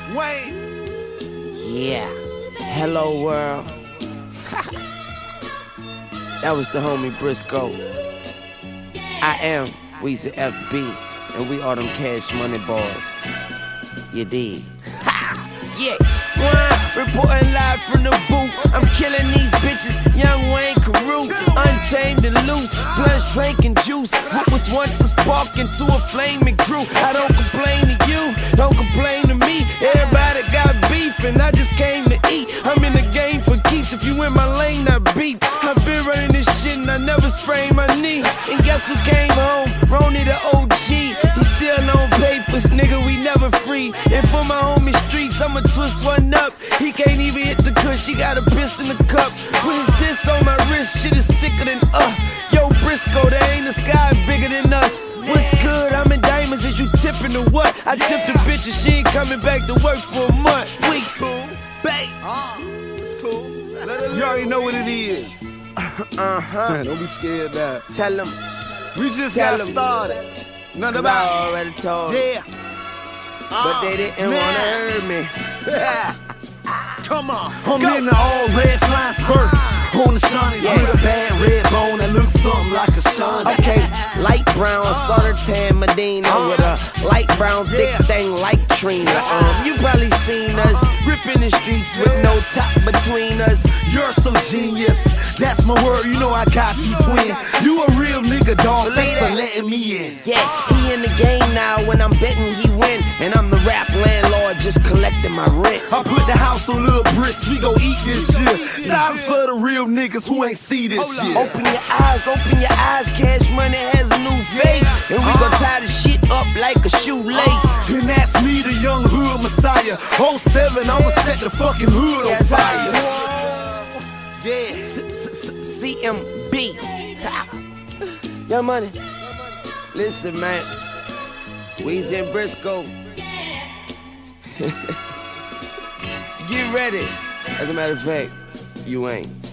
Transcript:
Wayne. Yeah. Hello world. That was the homie Briscoe. I am Weezy FB, and we are them Cash Money boys. You dig? Yeah. Reporting live from the booth. I'm killing these bitches. Young Wayne Carew, untamed and loose. Blunts drinking juice. What was once a spark into a flame it grew. I don't complain to you, don't complain to me. Everybody got beef and I just came to eat. I'm in the game for keeps. If you in my lane, I beat. I've been running this shit and I never sprained my knee. And guess who came home? Ronnie the OG. He still on papers, nigga, we never free. And for my homie Streets, I'ma twist one up. He can't even hit the cush, he got a piss in the cup. What is this on my wrist? Shit is sicker than Yo, Briscoe, there ain't a sky bigger than us. What's good? I'm in diamonds, is you tipping or what? I tipped the bitch and she ain't coming back to work for a month. We Cool, babe. It's cool. You already know what it is. Don't be scared now. Tell him. We just Tell got 'em. started. Nothing I about already told. yeah. But they didn't man. wanna hear me. Come on. I'm in the all red flying spurt. On the shinies with a bad red bone that looks something like a shiny. Okay, light brown, solder tan Medina with a light brown thick thing like Trina. You probably seen us ripping the streets with no top between us. You're so genius. That's my word. You know I got you, twin. You a real nigga, dog. Thanks for letting me in. Yeah, he in the game now. When I'm betting, he win, and I'm the rap landlord just collecting my rent. I put the house on Lil Brisk. We gon' eat this shit. Silence for the real niggas who ain't see this shit. Open your eyes. Cash Money has a new face, and we gon' tie the shit up like a shoelace. And that's me, the young hood messiah. 07, I'ma set the fucking hood on fire. Yeah. CMB. Young Money. Listen, man. Weezy and Briscoe. Get ready. As a matter of fact, you ain't.